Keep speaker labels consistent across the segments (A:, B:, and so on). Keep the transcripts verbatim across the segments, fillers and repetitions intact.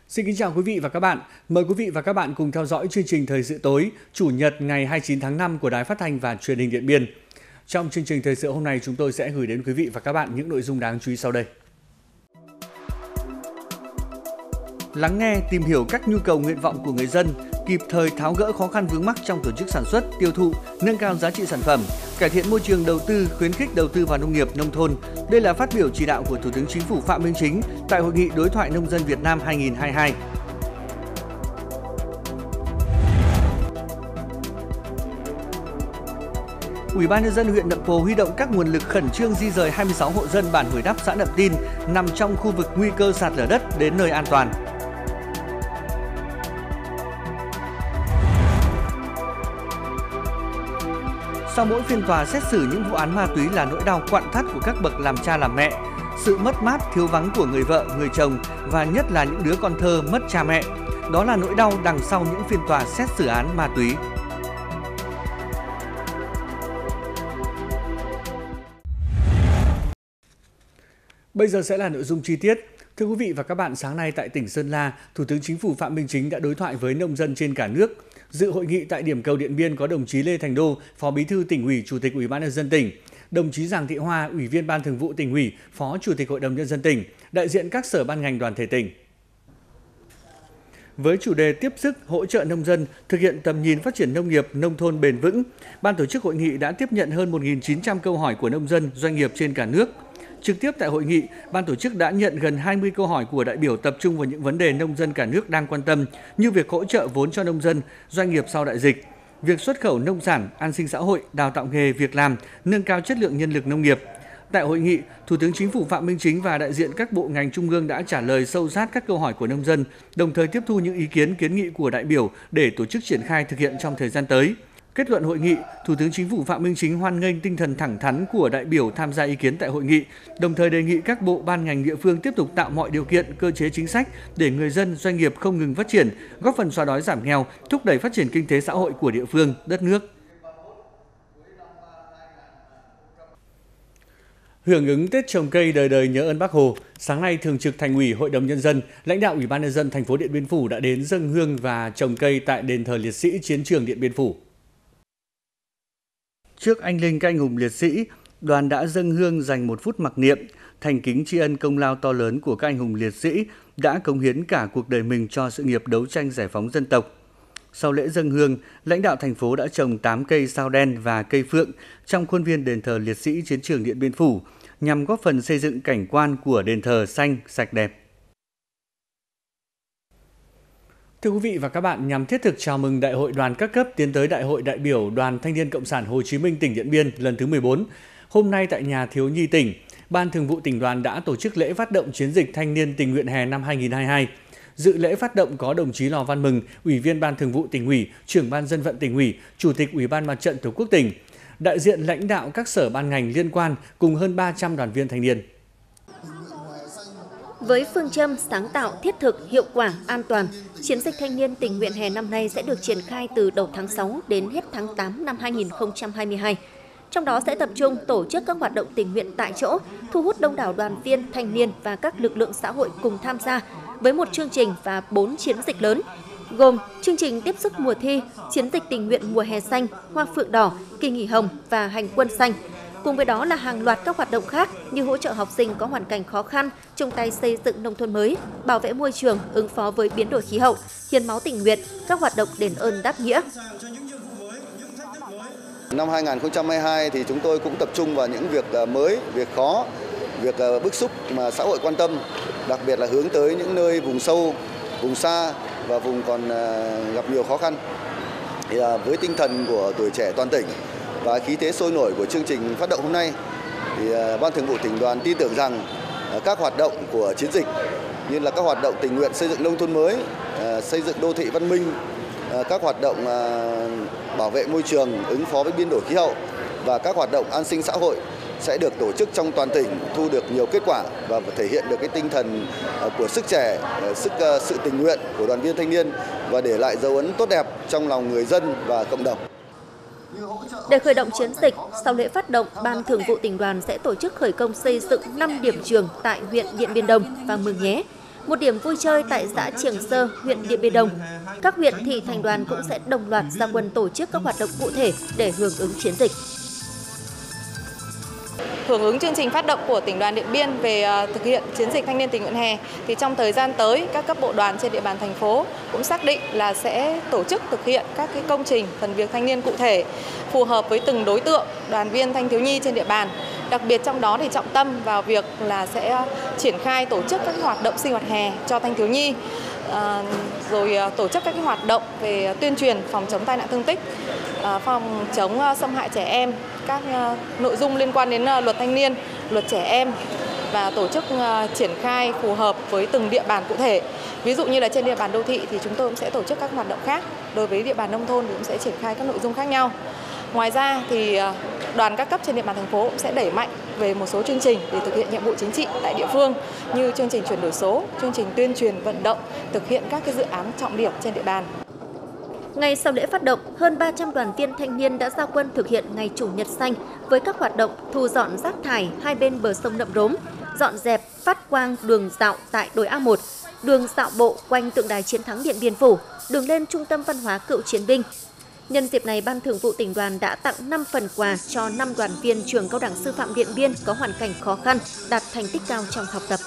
A: Xin kính chào quý vị và các bạn. Mời quý vị và các bạn cùng theo dõi chương trình Thời sự tối Chủ nhật ngày hai mươi chín tháng năm của Đài Phát thanh và Truyền hình Điện Biên. Trong chương trình Thời sự hôm nay, chúng tôi sẽ gửi đến quý vị và các bạn những nội dung đáng chú ý sau đây. Lắng nghe, tìm hiểu các nhu cầu nguyện vọng của người dân, kịp thời tháo gỡ khó khăn vướng mắc trong tổ chức sản xuất, tiêu thụ, nâng cao giá trị sản phẩm, cải thiện môi trường đầu tư, khuyến khích đầu tư vào nông nghiệp, nông thôn. Đây là phát biểu chỉ đạo của Thủ tướng Chính phủ Phạm Minh Chính tại Hội nghị Đối thoại Nông dân Việt Nam hai nghìn không trăm hai mươi hai. Ủy ban nhân dân huyện Nậm Pồ huy động các nguồn lực khẩn trương di rời hai mươi sáu hộ dân bản Hồi Đắp, xã Nậm Tin nằm trong khu vực nguy cơ sạt lở đất đến nơi an toàn. Sau mỗi phiên tòa xét xử những vụ án ma túy là nỗi đau quặn thắt của các bậc làm cha làm mẹ, sự mất mát thiếu vắng của người vợ, người chồng và nhất là những đứa con thơ mất cha mẹ. Đó là nỗi đau đằng sau những phiên tòa xét xử án ma túy. Bây giờ sẽ là nội dung chi tiết. Thưa quý vị và các bạn, sáng nay tại tỉnh Sơn La, Thủ tướng Chính phủ Phạm Minh Chính đã đối thoại với nông dân trên cả nước. Dự hội nghị tại điểm cầu Điện Biên có đồng chí Lê Thành Đô, Phó Bí thư Tỉnh ủy, Chủ tịch Ủy ban nhân dân tỉnh, đồng chí Giàng Thị Hoa, Ủy viên Ban Thường vụ Tỉnh ủy, Phó Chủ tịch Hội đồng nhân dân tỉnh, đại diện các sở ban ngành đoàn thể tỉnh. Với chủ đề tiếp sức hỗ trợ nông dân thực hiện tầm nhìn phát triển nông nghiệp, nông thôn bền vững, ban tổ chức hội nghị đã tiếp nhận hơn một nghìn chín trăm câu hỏi của nông dân, doanh nghiệp trên cả nước. Trực tiếp tại hội nghị, ban tổ chức đã nhận gần hai mươi câu hỏi của đại biểu tập trung vào những vấn đề nông dân cả nước đang quan tâm như việc hỗ trợ vốn cho nông dân, doanh nghiệp sau đại dịch, việc xuất khẩu nông sản, an sinh xã hội, đào tạo nghề, việc làm, nâng cao chất lượng nhân lực nông nghiệp. Tại hội nghị, Thủ tướng Chính phủ Phạm Minh Chính và đại diện các bộ ngành trung ương đã trả lời sâu sát các câu hỏi của nông dân, đồng thời tiếp thu những ý kiến kiến nghị của đại biểu để tổ chức triển khai thực hiện trong thời gian tới. Kết luận hội nghị, Thủ tướng Chính phủ Phạm Minh Chính hoan nghênh tinh thần thẳng thắn của đại biểu tham gia ý kiến tại hội nghị, đồng thời đề nghị các bộ ban ngành địa phương tiếp tục tạo mọi điều kiện, cơ chế chính sách để người dân, doanh nghiệp không ngừng phát triển, góp phần xóa đói giảm nghèo, thúc đẩy phát triển kinh tế xã hội của địa phương, đất nước. Hưởng ứng Tết trồng cây đời đời nhớ ơn Bác Hồ, sáng nay Thường trực Thành ủy, Hội đồng nhân dân, lãnh đạo Ủy ban nhân dân thành phố Điện Biên Phủ đã đến dâng hương và trồng cây tại đền thờ liệt sĩ chiến trường Điện Biên Phủ. Trước anh linh các anh hùng liệt sĩ, đoàn đã dâng hương dành một phút mặc niệm, thành kính tri ân công lao to lớn của các anh hùng liệt sĩ đã cống hiến cả cuộc đời mình cho sự nghiệp đấu tranh giải phóng dân tộc. Sau lễ dâng hương, lãnh đạo thành phố đã trồng tám cây sao đen và cây phượng trong khuôn viên đền thờ liệt sĩ chiến trường Điện Biên Phủ nhằm góp phần xây dựng cảnh quan của đền thờ xanh, sạch đẹp. Thưa quý vị và các bạn, nhằm thiết thực chào mừng Đại hội đoàn các cấp tiến tới Đại hội đại biểu Đoàn Thanh niên Cộng sản Hồ Chí Minh tỉnh Điện Biên lần thứ mười bốn, hôm nay tại nhà thiếu nhi tỉnh, Ban Thường vụ Tỉnh đoàn đã tổ chức lễ phát động chiến dịch Thanh niên tình nguyện hè năm hai nghìn không trăm hai mươi hai. Dự lễ phát động có đồng chí Lò Văn Mừng, Ủy viên Ban Thường vụ Tỉnh ủy, Trưởng Ban Dân vận Tỉnh ủy, Chủ tịch Ủy ban Mặt trận Tổ quốc tỉnh, đại diện lãnh đạo các sở ban ngành liên quan cùng hơn ba trăm đoàn viên thanh niên.
B: Với phương châm sáng tạo, thiết thực, hiệu quả, an toàn, chiến dịch thanh niên tình nguyện hè năm nay sẽ được triển khai từ đầu tháng sáu đến hết tháng tám năm hai nghìn không trăm hai mươi hai. Trong đó sẽ tập trung tổ chức các hoạt động tình nguyện tại chỗ, thu hút đông đảo đoàn viên, thanh niên và các lực lượng xã hội cùng tham gia với một chương trình và bốn chiến dịch lớn, gồm chương trình tiếp sức mùa thi, chiến dịch tình nguyện mùa hè xanh, hoa phượng đỏ, kỳ nghỉ hồng và hành quân xanh. Cùng với đó là hàng loạt các hoạt động khác như hỗ trợ học sinh có hoàn cảnh khó khăn, chung tay xây dựng nông thôn mới, bảo vệ môi trường, ứng phó với biến đổi khí hậu, hiến máu tình nguyện, các hoạt động đền ơn đáp nghĩa.
C: Năm hai nghìn không trăm hai mươi hai thì chúng tôi cũng tập trung vào những việc mới, việc khó, việc bức xúc mà xã hội quan tâm, đặc biệt là hướng tới những nơi vùng sâu, vùng xa và vùng còn gặp nhiều khó khăn. Thì với tinh thần của tuổi trẻ toàn tỉnh và khí thế sôi nổi của chương trình phát động hôm nay, thì Ban Thường vụ Tỉnh đoàn tin tưởng rằng các hoạt động của chiến dịch như là các hoạt động tình nguyện xây dựng nông thôn mới, xây dựng đô thị văn minh, các hoạt động bảo vệ môi trường, ứng phó với biến đổi khí hậu và các hoạt động an sinh xã hội sẽ được tổ chức trong toàn tỉnh, thu được nhiều kết quả và thể hiện được cái tinh thần của sức trẻ, sức sự tình nguyện của đoàn viên thanh niên và để lại dấu ấn tốt đẹp trong lòng người dân và cộng đồng.
B: Để khởi động chiến dịch, sau lễ phát động, Ban Thường vụ Tỉnh đoàn sẽ tổ chức khởi công xây dựng năm điểm trường tại huyện Điện Biên Đông và Mường Nhé. một điểm vui chơi tại xã Triềng Sơ, huyện Điện Biên Đông. Các huyện, thị, thành đoàn cũng sẽ đồng loạt ra quân tổ chức các hoạt động cụ thể để hưởng ứng chiến dịch.
D: Hưởng ứng chương trình phát động của tỉnh đoàn Điện Biên về thực hiện chiến dịch thanh niên tình nguyện hè, thì trong thời gian tới các cấp bộ đoàn trên địa bàn thành phố cũng xác định là sẽ tổ chức thực hiện các cái công trình phần việc thanh niên cụ thể phù hợp với từng đối tượng đoàn viên thanh thiếu nhi trên địa bàn. Đặc biệt trong đó thì trọng tâm vào việc là sẽ triển khai tổ chức các hoạt động sinh hoạt hè cho thanh thiếu nhi, à, rồi tổ chức các cái hoạt động về tuyên truyền phòng chống tai nạn thương tích, à, phòng chống xâm hại trẻ em, các nội dung liên quan đến luật thanh niên, luật trẻ em và tổ chức triển khai phù hợp với từng địa bàn cụ thể. Ví dụ như là trên địa bàn đô thị thì chúng tôi cũng sẽ tổ chức các hoạt động khác, đối với địa bàn nông thôn thì cũng sẽ triển khai các nội dung khác nhau. Ngoài ra thì đoàn các cấp trên địa bàn thành phố cũng sẽ đẩy mạnh về một số chương trình để thực hiện nhiệm vụ chính trị tại địa phương, như chương trình chuyển đổi số, chương trình tuyên truyền vận động, thực hiện các cái dự án trọng điểm trên địa bàn.
B: Ngay sau lễ phát động, hơn ba trăm đoàn viên thanh niên đã ra quân thực hiện ngày Chủ nhật xanh với các hoạt động thu dọn rác thải hai bên bờ sông Nậm Rốm, dọn dẹp phát quang đường dạo tại đồi A một, đường dạo bộ quanh tượng đài chiến thắng Điện Biên Phủ, đường lên Trung tâm Văn hóa Cựu Chiến binh. Nhân dịp này, Ban Thường vụ Tỉnh đoàn đã tặng năm phần quà cho năm đoàn viên trường Cao đẳng Sư phạm Điện Biên có hoàn cảnh khó khăn, đạt thành tích cao trong học tập.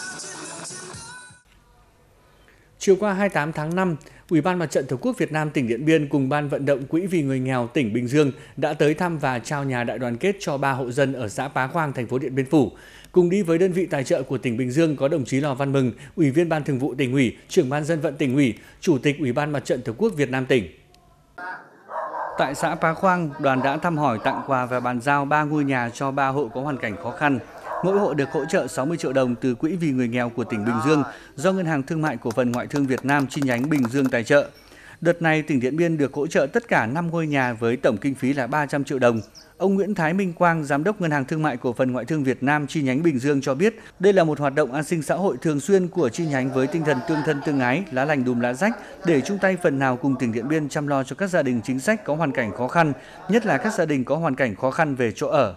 A: Chiều qua hai mươi tám tháng năm, Ủy ban Mặt trận Tổ quốc Việt Nam tỉnh Điện Biên cùng Ban vận động Quỹ vì người nghèo tỉnh Bình Dương đã tới thăm và trao nhà đại đoàn kết cho ba hộ dân ở xã Pá Khoang, thành phố Điện Biên Phủ. Cùng đi với đơn vị tài trợ của tỉnh Bình Dương có đồng chí Lò Văn Mừng, Ủy viên Ban Thường vụ Tỉnh ủy, Trưởng ban Dân vận Tỉnh ủy, Chủ tịch Ủy ban Mặt trận Tổ quốc Việt Nam tỉnh. Tại xã Pá Khoang, đoàn đã thăm hỏi, tặng quà và bàn giao ba ngôi nhà cho ba hộ có hoàn cảnh khó khăn. Mỗi hộ được hỗ trợ sáu mươi triệu đồng từ Quỹ vì người nghèo của tỉnh Bình Dương do Ngân hàng Thương mại Cổ phần Ngoại thương Việt Nam chi nhánh Bình Dương tài trợ. Đợt này, tỉnh Điện Biên được hỗ trợ tất cả năm ngôi nhà với tổng kinh phí là ba trăm triệu đồng. Ông Nguyễn Thái Minh Quang, Giám đốc Ngân hàng Thương mại Cổ phần Ngoại thương Việt Nam chi nhánh Bình Dương cho biết đây là một hoạt động an sinh xã hội thường xuyên của chi nhánh với tinh thần tương thân tương ái, lá lành đùm lá rách để chung tay phần nào cùng tỉnh Điện Biên chăm lo cho các gia đình chính sách có hoàn cảnh khó khăn, nhất là các gia đình có hoàn cảnh khó khăn về chỗ ở.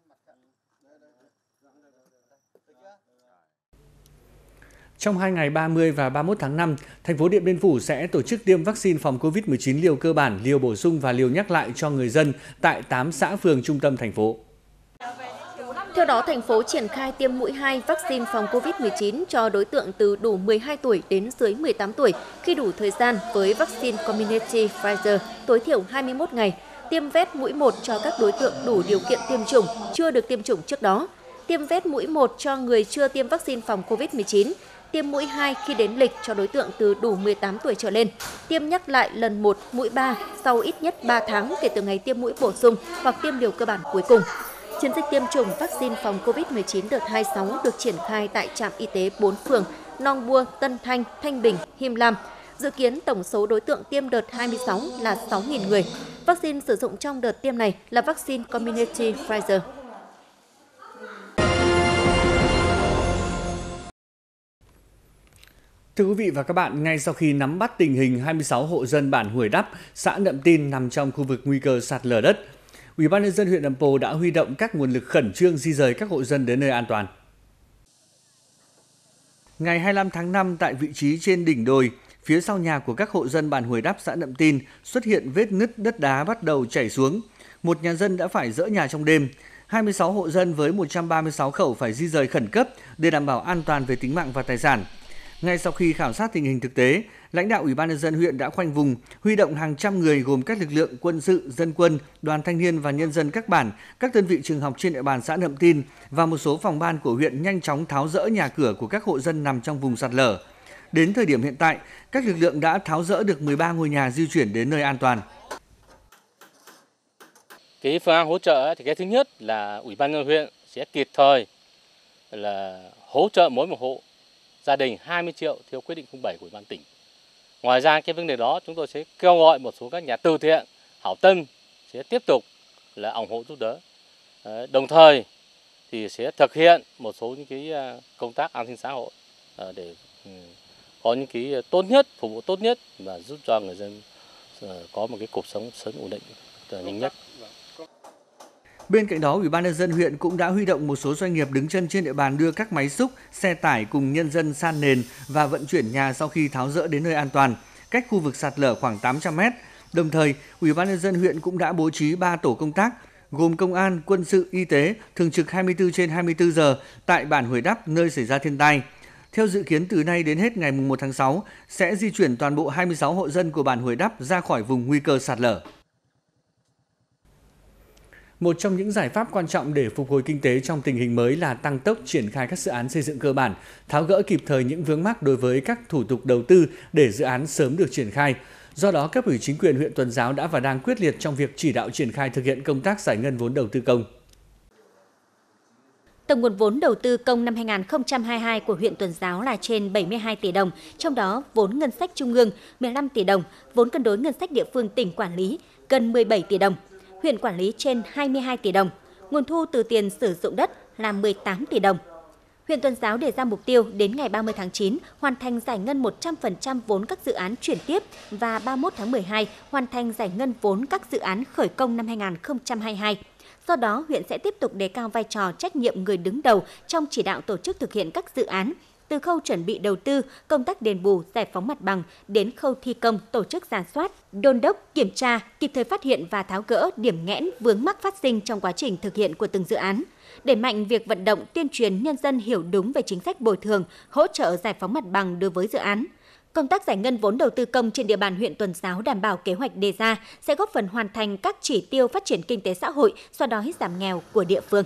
A: Trong hai ngày ba mươi và ba mươi mốt tháng năm, thành phố Điện Biên Phủ sẽ tổ chức tiêm vaccine phòng Covid mười chín liều cơ bản, liều bổ sung và liều nhắc lại cho người dân tại tám xã phường trung tâm thành phố.
B: Theo đó, thành phố triển khai tiêm mũi hai vaccine phòng Covid mười chín cho đối tượng từ đủ mười hai tuổi đến dưới mười tám tuổi khi đủ thời gian với vaccine Comirnaty Pfizer tối thiểu hai mươi mốt ngày, tiêm vét mũi một cho các đối tượng đủ điều kiện tiêm chủng, chưa được tiêm chủng trước đó, tiêm vét mũi một cho người chưa tiêm vaccine phòng Covid mười chín, tiêm mũi hai khi đến lịch cho đối tượng từ đủ mười tám tuổi trở lên, tiêm nhắc lại lần một mũi ba sau ít nhất ba tháng kể từ ngày tiêm mũi bổ sung hoặc tiêm liều cơ bản cuối cùng. Chiến dịch tiêm chủng vaccine phòng Covid mười chín đợt hai mươi sáu được triển khai tại trạm y tế bốn phường Nong Bua, Tân Thanh, Thanh Bình, Him Lam. Dự kiến tổng số đối tượng tiêm đợt hai mươi sáu là sáu nghìn người. Vaccine sử dụng trong đợt tiêm này là vaccine Comirnaty Pfizer.
A: Thưa quý vị và các bạn, ngay sau khi nắm bắt tình hình hai mươi sáu hộ dân bản Hủy Đắp, xã Nậm Tin nằm trong khu vực nguy cơ sạt lở đất, Ủy ban nhân dân huyện Nậm Pồ đã huy động các nguồn lực khẩn trương di rời các hộ dân đến nơi an toàn. Ngày hai mươi lăm tháng năm, tại vị trí trên đỉnh đồi, phía sau nhà của các hộ dân bản Hủy Đắp, xã Nậm Tin xuất hiện vết nứt đất đá bắt đầu chảy xuống. Một nhà dân đã phải dỡ nhà trong đêm. hai mươi sáu hộ dân với một trăm ba mươi sáu khẩu phải di rời khẩn cấp để đảm bảo an toàn về tính mạng và tài sản. Ngay sau khi khảo sát tình hình thực tế, lãnh đạo Ủy ban nhân dân huyện đã khoanh vùng, huy động hàng trăm người gồm các lực lượng quân sự, dân quân, đoàn thanh niên và nhân dân các bản, các đơn vị trường học trên địa bàn xã Nậm Tin và một số phòng ban của huyện nhanh chóng tháo dỡ nhà cửa của các hộ dân nằm trong vùng sạt lở. Đến thời điểm hiện tại, các lực lượng đã tháo dỡ được mười ba ngôi nhà di chuyển đến nơi an toàn.
E: Cái phương án hỗ trợ thì cái thứ nhất là Ủy ban nhân dân huyện sẽ kịp thời là hỗ trợ mỗi một hộ gia đình hai mươi triệu theo quyết định không bảy của Ủy ban tỉnh. Ngoài ra cái vấn đề đó chúng tôi sẽ kêu gọi một số các nhà từ thiện hảo tâm sẽ tiếp tục là ủng hộ giúp đỡ. Đồng thời thì sẽ thực hiện một số những cái công tác an sinh xã hội để có những cái tốt nhất, phục vụ tốt nhất và giúp cho người dân có một cái cuộc sống sớm ổn định nhanh nhất.
A: Bên cạnh đó, Ủy ban nhân dân huyện cũng đã huy động một số doanh nghiệp đứng chân trên địa bàn đưa các máy xúc, xe tải cùng nhân dân san nền và vận chuyển nhà sau khi tháo dỡ đến nơi an toàn, cách khu vực sạt lở khoảng tám trăm mét. Đồng thời, Ủy ban nhân dân huyện cũng đã bố trí ba tổ công tác gồm công an, quân sự, y tế thường trực hai mươi tư trên hai mươi tư giờ tại bản Huồi Đắp nơi xảy ra thiên tai. Theo dự kiến, từ nay đến hết ngày mùng một tháng sáu sẽ di chuyển toàn bộ hai mươi sáu hộ dân của bản Huồi Đắp ra khỏi vùng nguy cơ sạt lở. Một trong những giải pháp quan trọng để phục hồi kinh tế trong tình hình mới là tăng tốc triển khai các dự án xây dựng cơ bản, tháo gỡ kịp thời những vướng mắc đối với các thủ tục đầu tư để dự án sớm được triển khai. Do đó, cấp ủy chính quyền huyện Tuần Giáo đã và đang quyết liệt trong việc chỉ đạo triển khai thực hiện công tác giải ngân vốn đầu tư công.
B: Tổng nguồn vốn đầu tư công năm hai nghìn không trăm hai mươi hai của huyện Tuần Giáo là trên bảy mươi hai tỷ đồng, trong đó vốn ngân sách trung ương mười lăm tỷ đồng, vốn cân đối ngân sách địa phương tỉnh quản lý gần mười bảy tỷ đồng, huyện quản lý trên hai mươi hai tỷ đồng, nguồn thu từ tiền sử dụng đất là mười tám tỷ đồng. Huyện Tuần Giáo đề ra mục tiêu đến ngày ba mươi tháng chín hoàn thành giải ngân một trăm phần trăm vốn các dự án chuyển tiếp và ba mươi mốt tháng mười hai hoàn thành giải ngân vốn các dự án khởi công năm hai nghìn không trăm hai mươi hai. Do đó, huyện sẽ tiếp tục đề cao vai trò trách nhiệm người đứng đầu trong chỉ đạo tổ chức thực hiện các dự án, từ khâu chuẩn bị đầu tư, công tác đền bù, giải phóng mặt bằng đến khâu thi công, tổ chức rà soát, đôn đốc, kiểm tra, kịp thời phát hiện và tháo gỡ điểm nghẽn vướng mắc phát sinh trong quá trình thực hiện của từng dự án. Đẩy mạnh việc vận động tuyên truyền nhân dân hiểu đúng về chính sách bồi thường, hỗ trợ giải phóng mặt bằng đối với dự án. Công tác giải ngân vốn đầu tư công trên địa bàn huyện Tuần Giáo đảm bảo kế hoạch đề ra sẽ góp phần hoàn thành các chỉ tiêu phát triển kinh tế xã hội, xóa đói giảm nghèo của địa phương.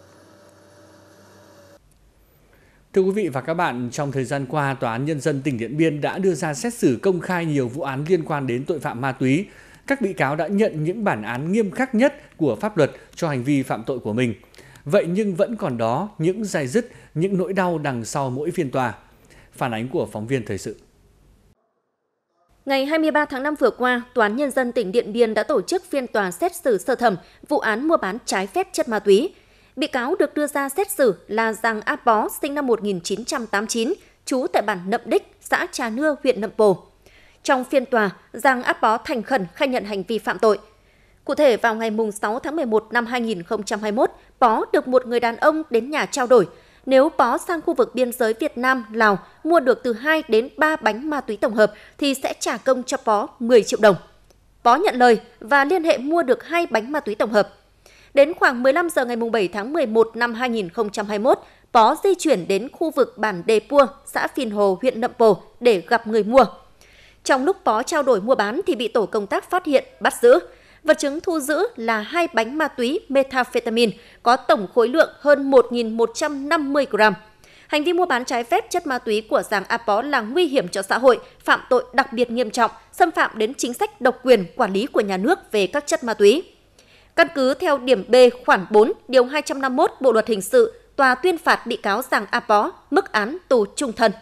A: Thưa quý vị và các bạn, trong thời gian qua, Tòa án Nhân dân tỉnh Điện Biên đã đưa ra xét xử công khai nhiều vụ án liên quan đến tội phạm ma túy. Các bị cáo đã nhận những bản án nghiêm khắc nhất của pháp luật cho hành vi phạm tội của mình. Vậy nhưng vẫn còn đó những day dứt, những nỗi đau đằng sau mỗi phiên tòa. Phản ánh của phóng viên Thời sự.
B: Ngày hai mươi ba tháng năm vừa qua, Tòa án Nhân dân tỉnh Điện Biên đã tổ chức phiên tòa xét xử sơ thẩm vụ án mua bán trái phép chất ma túy. Bị cáo được đưa ra xét xử là Giàng A Pó, sinh năm một nghìn chín trăm tám mươi chín, trú tại bản Nậm Đích, xã Trà Nưa, huyện Nậm Pồ. Trong phiên tòa, Giàng A Pó thành khẩn khai nhận hành vi phạm tội. Cụ thể, vào ngày sáu tháng mười một năm hai nghìn không trăm hai mươi mốt, Pó được một người đàn ông đến nhà trao đổi. Nếu Pó sang khu vực biên giới Việt Nam, Lào mua được từ hai đến ba bánh ma túy tổng hợp thì sẽ trả công cho Pó mười triệu đồng. Pó nhận lời và liên hệ mua được hai bánh ma túy tổng hợp. Đến khoảng mười lăm giờ ngày bảy tháng mười một năm hai nghìn không trăm hai mươi mốt, Pó di chuyển đến khu vực bản Đề Pua, xã Phìn Hồ, huyện Nậm Pồ để gặp người mua. Trong lúc Pó trao đổi mua bán thì bị tổ công tác phát hiện, bắt giữ. Vật chứng thu giữ là hai bánh ma túy methamphetamine có tổng khối lượng hơn một nghìn một trăm năm mươi gram. Hành vi mua bán trái phép chất ma túy của Giàng A Pó là nguy hiểm cho xã hội, phạm tội đặc biệt nghiêm trọng, xâm phạm đến chính sách độc quyền quản lý của nhà nước về các chất ma túy. Căn cứ theo điểm B khoản bốn, điều hai trăm năm mươi mốt Bộ luật hình sự, tòa tuyên phạt bị cáo Giàng A Pó mức án tù trung thân.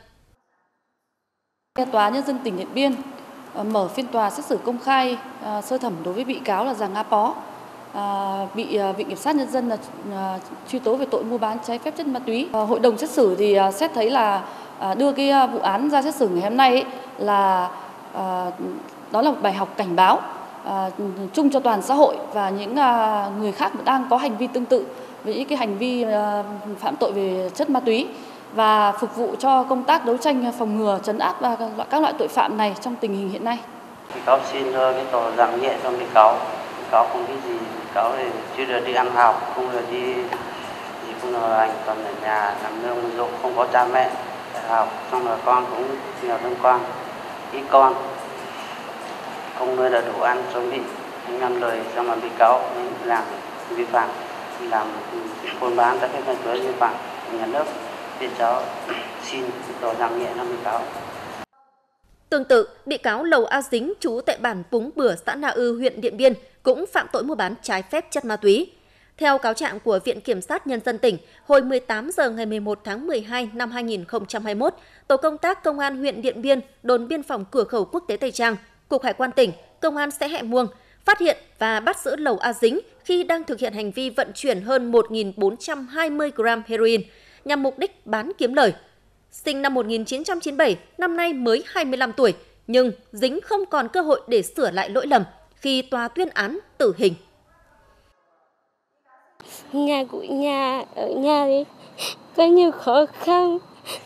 F: Tòa Nhân dân tỉnh Điện Biên mở phiên tòa xét xử công khai uh, sơ thẩm đối với bị cáo là Giàng A Pó, uh, bị uh, Viện Kiểm sát Nhân dân là uh, truy tố về tội mua bán trái phép chất ma túy. Uh, hội đồng xét xử thì uh, xét thấy là uh, đưa cái uh, vụ án ra xét xử ngày hôm nay ấy, là uh, đó là một bài học cảnh báo uh, chung cho toàn xã hội và những uh, người khác đang có hành vi tương tự với những cái hành vi uh, phạm tội về chất ma túy, và phục vụ cho công tác đấu tranh phòng ngừa, trấn áp và các loại tội phạm này trong tình hình hiện nay.
G: Bị cáo xin cho cái tòa giảm nhẹ cho bị cáo. Bị cáo không biết gì, bị cáo thì chưa được đi ăn học, không được đi gì cũng là anh, còn ở nhà làm nương ruộng, không có cha mẹ để học, xong rồi con cũng nhờ thương con, ít con, không nuôi được đủ ăn cho bị ngăn lời, xong rồi bị cáo làm vi phạm, làm buôn bán trái phép chất ma túy vi phạm nhà nước. Bị cáo xin tòa giảm nhẹ cho bị cáo.
B: Tương tự, bị cáo Lầu A Dính, trú tại bản Púng Bửa, xã Na Ư, huyện Điện Biên, cũng phạm tội mua bán trái phép chất ma túy. Theo cáo trạng của Viện Kiểm sát Nhân dân tỉnh, hồi mười tám giờ ngày mười một tháng mười hai năm hai nghìn không trăm hai mươi mốt, tổ công tác Công an huyện Điện Biên, đồn biên phòng cửa khẩu quốc tế Tây Trang, Cục Hải quan tỉnh, Công an xã Hẹ Muông phát hiện và bắt giữ Lầu A Dính khi đang thực hiện hành vi vận chuyển hơn một nghìn bốn trăm hai mươi gram heroin nhằm mục đích bán kiếm lời. Sinh năm một nghìn chín trăm chín mươi bảy, năm nay mới hai mươi lăm tuổi, nhưng Dính không còn cơ hội để sửa lại lỗi lầm khi tòa tuyên án tử hình.
H: nhà của nhà ở nhà thì có nhiều khó khăn.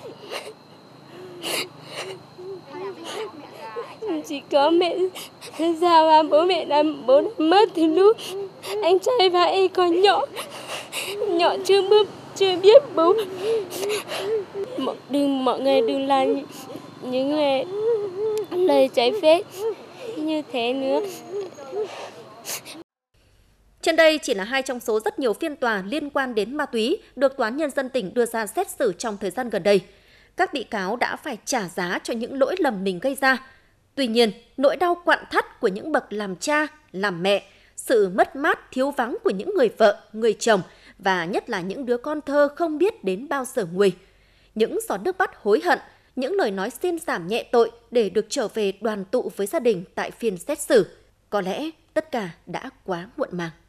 H: Chỉ có mẹ già và bố mẹ đã bố đã mất từ lúc anh trai và em còn nhỏ, nhỏ chưa biết chưa biết bố. Mọi, đừng mọi người đừng làm những người lời trái phép như thế nữa.
B: Trên đây chỉ là hai trong số rất nhiều phiên tòa liên quan đến ma túy được Tòa án Nhân dân tỉnh đưa ra xét xử trong thời gian gần đây. Các bị cáo đã phải trả giá cho những lỗi lầm mình gây ra. Tuy nhiên, nỗi đau quặn thắt của những bậc làm cha, làm mẹ, sự mất mát thiếu vắng của những người vợ, người chồng và nhất là những đứa con thơ không biết đến bao giờ nguôi. Những giọt nước mắt hối hận, những lời nói xin giảm nhẹ tội để được trở về đoàn tụ với gia đình tại phiên xét xử. Có lẽ tất cả đã quá muộn màng.